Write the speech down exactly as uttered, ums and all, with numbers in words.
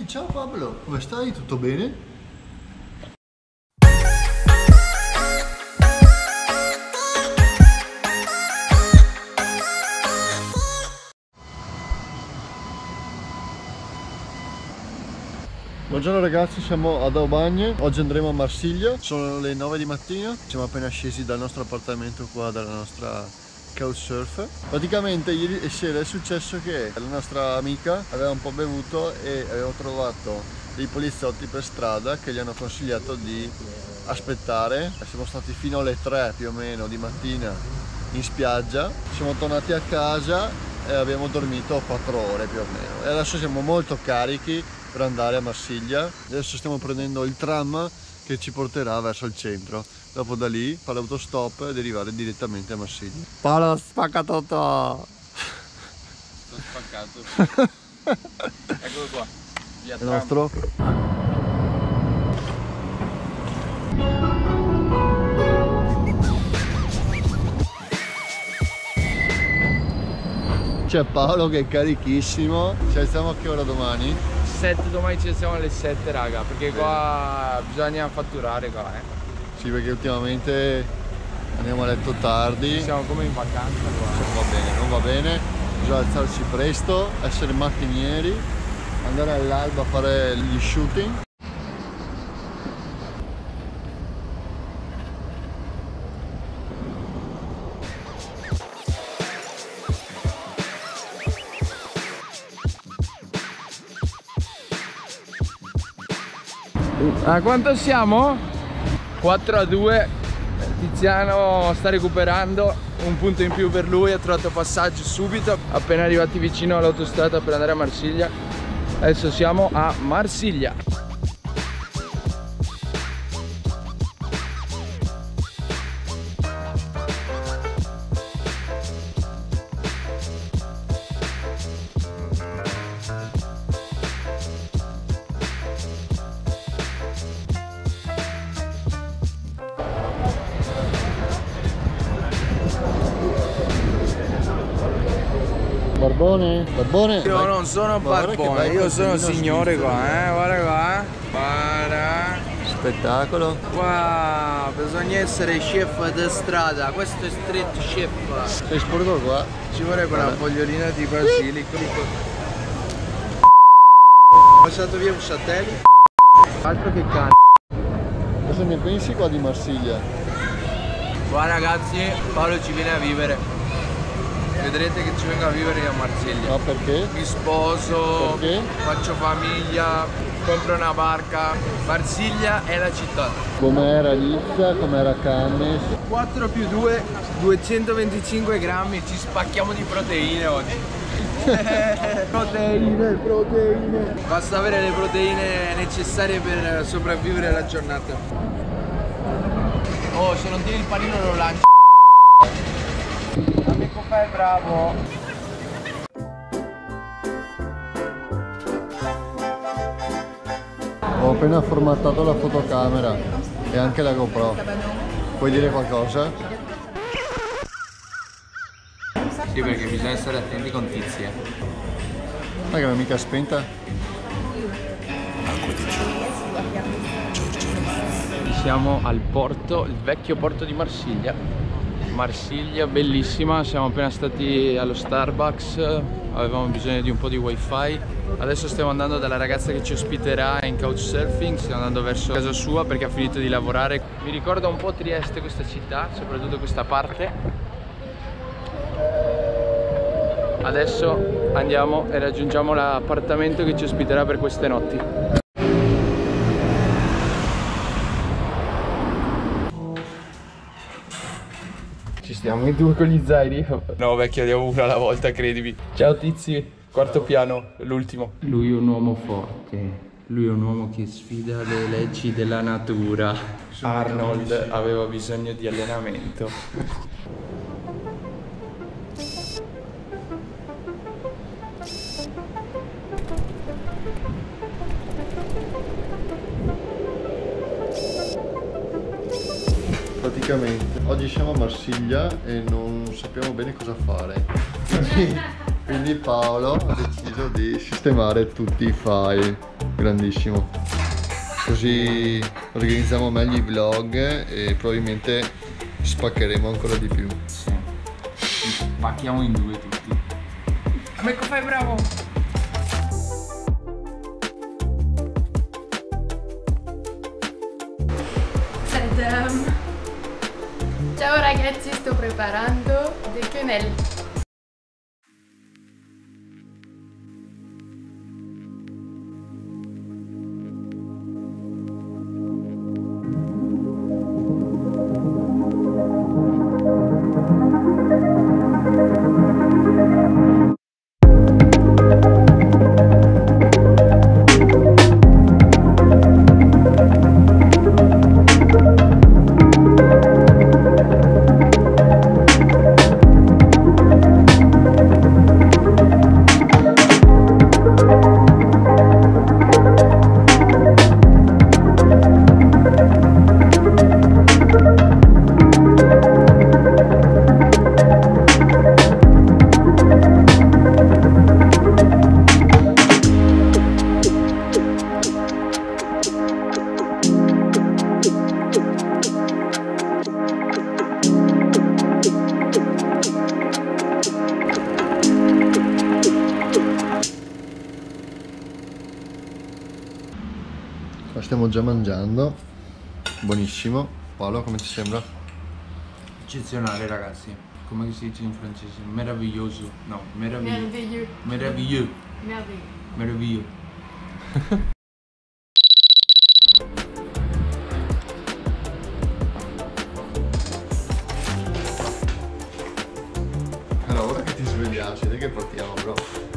ciao Pablo, come stai? Tutto bene? Buongiorno ragazzi, siamo ad Aubagne, oggi andremo a Marsiglia, sono le nove di mattina, siamo appena scesi dal nostro appartamento qua, dalla nostra couchsurf. Praticamente ieri sera è successo che la nostra amica aveva un po' bevuto e aveva trovato dei poliziotti per strada che gli hanno consigliato di aspettare. Siamo stati fino alle tre più o meno di mattina in spiaggia, siamo tornati a casa e abbiamo dormito quattro ore più o meno e adesso siamo molto carichi per andare a Marsiglia. Adesso stiamo prendendo il tram che ci porterà verso il centro, dopo da lì fare l'autostop ed arrivare direttamente a Marsiglia. Paolo spacca tutto! Sto spaccato. Eccolo qua, via il nostro c'è Paolo che è carichissimo. Ci alziamo a che ora domani? sette, domani ci siamo alle sette raga, perché qua bisogna fatturare qua, eh. Sì, perché ultimamente andiamo a letto tardi. Siamo come in vacanza qua. Non va bene, non va bene. Bisogna alzarsi presto, essere macchinieri, andare all'alba a fare gli shooting. A quanto siamo? quattro a due. Tiziano sta recuperando, un punto in più per lui, ha trovato passaggio subito. Appena arrivati vicino all'autostrada per andare a Marsiglia. Adesso siamo a Marsiglia. Barbone, Barbone. Io Vai. non sono Barbone, io sono signore qua, eh, guarda qua, guarda. Spettacolo. Qua bisogna essere chef di strada, questo è street chef. Sei sporco qua? Ci vuole quella fogliolina di basilico. Ho passato via un satellite. Altro che cane. Cosa ne pensi qua di Marsiglia? Qua ragazzi, Paolo ci viene a vivere. Vedrete che ci vengo a vivere a Marsiglia. Ma perché? Mi sposo, Perché? faccio famiglia, compro una barca. Marsiglia è la città. Com'era Lizza, com'era Cannes? quattro più due, duecentoventicinque grammi, ci spacchiamo di proteine oggi. Proteine, proteine. Basta avere le proteine necessarie per sopravvivere alla giornata. Oh, se non tiri il panino lo lanci. Amico fai bravo. Ho appena formattato la fotocamera e anche la GoPro. Puoi dire qualcosa? Sì, perché bisogna stare attenti con Tizia. Ma che non è mica spenta? Siamo al porto, il vecchio porto di Marsiglia. Marsiglia bellissima, siamo appena stati allo Starbucks, avevamo bisogno di un po' di wifi. Adesso stiamo andando dalla ragazza che ci ospiterà in couchsurfing, stiamo andando verso casa sua perché ha finito di lavorare. Mi ricorda un po' Trieste questa città, soprattutto questa parte. Adesso andiamo e raggiungiamo l'appartamento che ci ospiterà per queste notti. Ci stiamo in due con gli zaini? No vecchio, andiamo uno alla volta, credimi. Ciao tizi, quarto piano, l'ultimo. Lui è un uomo forte, lui è un uomo che sfida le leggi della natura. Arnold aveva bisogno di allenamento. Praticamente oggi siamo a Marsiglia e non sappiamo bene cosa fare, quindi, quindi Paolo ha deciso di sistemare tutti i file. grandissimo. Così organizziamo meglio i vlog e probabilmente spaccheremo ancora di più. Sì. Spacchiamo in due tutti. Ecco, fai bravo! Tadam! Ciao ragazzi, sto preparando dei quenelle. Qua stiamo già mangiando, buonissimo. Paolo, come ti sembra? Eccezionale ragazzi, come si dice in francese? Meraviglioso, no, meraviglioso. Merveilleux. Meraviglioso. Merveilleux. Meraviglioso. Allora, ora che ti svegliassi, dai che partiamo, bro.